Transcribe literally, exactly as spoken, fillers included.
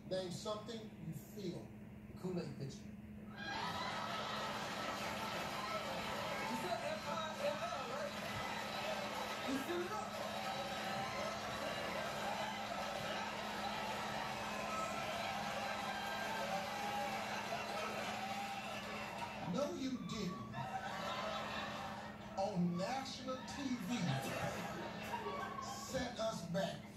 Name something you feel. The Kool-Aid picture. You said F I L L, right? You fill it up. No, you didn't. On national T V, set us back.